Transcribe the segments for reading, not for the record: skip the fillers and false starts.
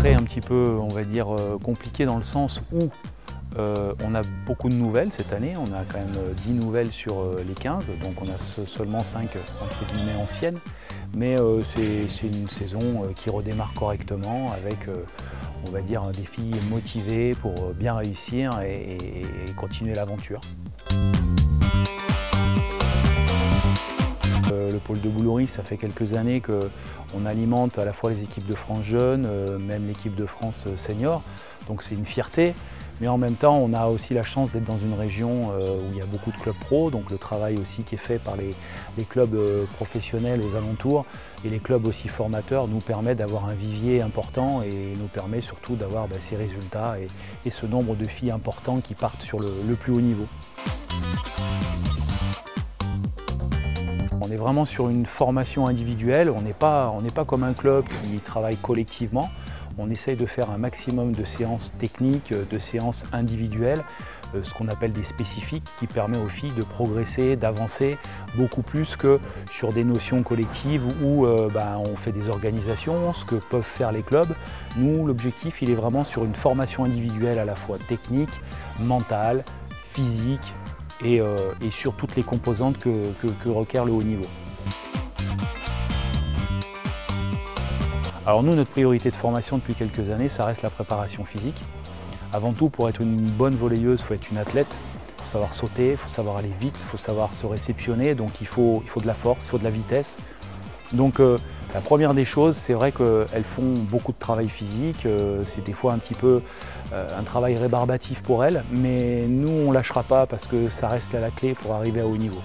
rentrée un petit peu, on va dire, compliquée dans le sens où on a beaucoup de nouvelles cette année. On a quand même 10 nouvelles sur les 15, donc on a seulement 5 entre guillemets anciennes. Mais c'est une saison qui redémarre correctement avec, on va dire, des filles motivées pour bien réussir et continuer l'aventure. Le pôle de Boulouris, ça fait quelques années qu'on alimente à la fois les équipes de France jeunes, même l'équipe de France senior, donc c'est une fierté. Mais en même temps, on a aussi la chance d'être dans une région où il y a beaucoup de clubs pro, donc le travail aussi qui est fait par les clubs professionnels aux alentours et les clubs aussi formateurs nous permet d'avoir un vivier important et nous permet surtout d'avoir ces résultats et ce nombre de filles importants qui partent sur le plus haut niveau. On est vraiment sur une formation individuelle, on n'est pas comme un club qui travaille collectivement. On essaye de faire un maximum de séances techniques, de séances individuelles, ce qu'on appelle des spécifiques, qui permet aux filles de progresser, d'avancer beaucoup plus que sur des notions collectives où on fait des organisations, ce que peuvent faire les clubs. Nous, l'objectif, il est vraiment sur une formation individuelle à la fois technique, mentale, physique et sur toutes les composantes que requiert le haut niveau. Alors nous, notre priorité de formation depuis quelques années, ça reste la préparation physique. Avant tout, pour être une bonne volleyeuse, il faut être une athlète. Il faut savoir sauter, il faut savoir aller vite, il faut savoir se réceptionner, donc il faut de la force, il faut de la vitesse. Donc la première des choses, c'est vrai qu'elles font beaucoup de travail physique, c'est des fois un petit peu un travail rébarbatif pour elles, mais nous, on ne lâchera pas parce que ça reste là la clé pour arriver à haut niveau.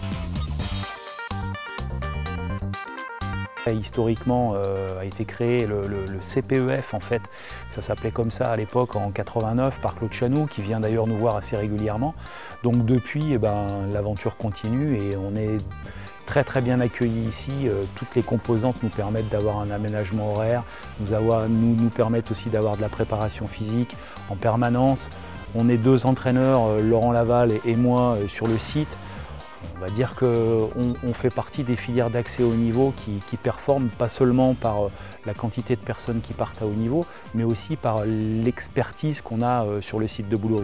Historiquement a été créé le CPEF, en fait, ça s'appelait comme ça à l'époque en 89 par Claude Chanou, qui vient d'ailleurs nous voir assez régulièrement. Donc depuis, l'aventure continue et on est très bien accueillis ici. Toutes les composantes nous permettent d'avoir un aménagement horaire, nous permettent aussi d'avoir de la préparation physique en permanence. On est 2 entraîneurs, Laurent Laval et moi, sur le site. On va dire qu'on fait partie des filières d'accès au niveau qui performent pas seulement par la quantité de personnes qui partent à haut niveau, mais aussi par l'expertise qu'on a sur le site de Boulouris.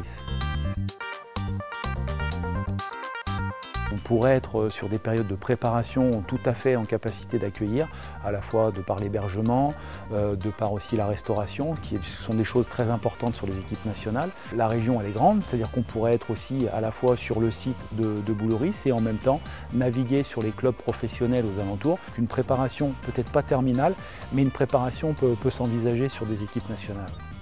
On pourrait être sur des périodes de préparation tout à fait en capacité d'accueillir, à la fois de par l'hébergement, de par aussi la restauration, qui sont des choses très importantes sur les équipes nationales. La région elle est grande, c'est-à-dire qu'on pourrait être aussi à la fois sur le site de Boulouris et en même temps naviguer sur les clubs professionnels aux alentours. Une préparation peut-être pas terminale, mais une préparation peut s'envisager sur des équipes nationales.